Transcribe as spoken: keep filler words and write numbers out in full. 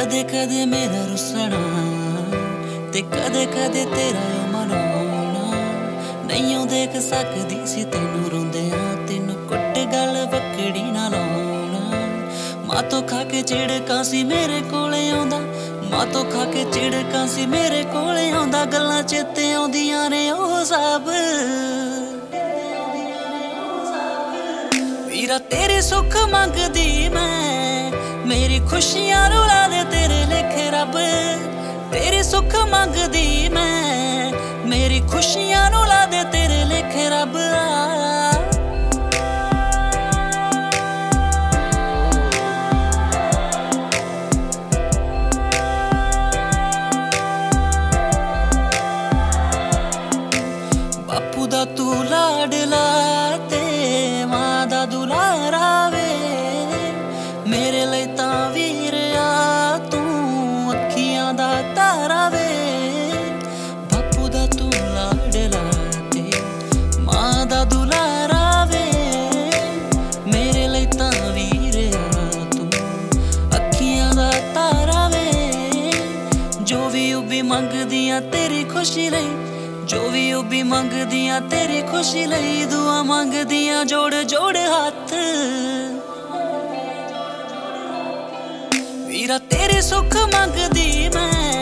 कदे कदे मेरा रुसना ते कदे कदे तेरा मनाना नहीं देख सकदी सी तेनू रोंदियां तेनू कुट गल बकड़ी ना लाउना। मां तो खा के चिड़का सी मेरे कोले आउंदा, मां तो खा के चिड़का सी मेरे कोले आउंदा, गल्लां चेते आउंदियां ने ओह सब। वीरा तेरे सुख मंगदी मैं, मेरी खुशियां रुला दे तेरे लेखे रब। तेरे सुख मंगदी मैं, मेरी खुशियां रुला दे तेरे लेखे रब। बापू दा तू लाडला ते मां दा दुलारा वे, मेरे लिए तां वीर आ तू अखियां दा तारा वे। बापू दा तू लाडला ते मां दा दुलारा वे, मेरे लिए तां वीर आ तू अखियां दा तारा वे। जो भी उबी मंगदियां तेरी खुशी लई, जो भी उबी मंगदियां तेरी खुशी लई, दुआ मंगदियां जोड़ जोड़ हाथ। वीरा तेरे सुख मंगदी मैं,